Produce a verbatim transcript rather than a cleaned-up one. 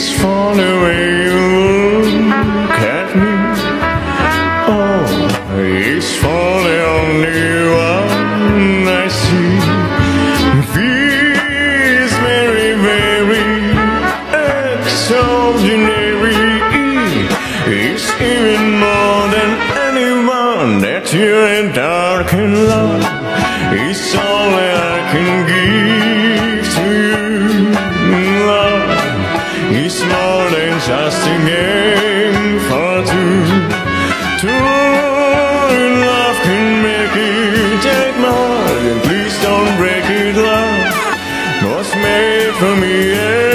It's for the way you look at me. Oh, it's for the only one I see. Feels very, very extraordinary. It's even more than anyone that you're in dark and love. It's all that I can give to you. Love is more than just a game for two. Two in love can make it take more. Please don't break it, love was made for me. Yeah.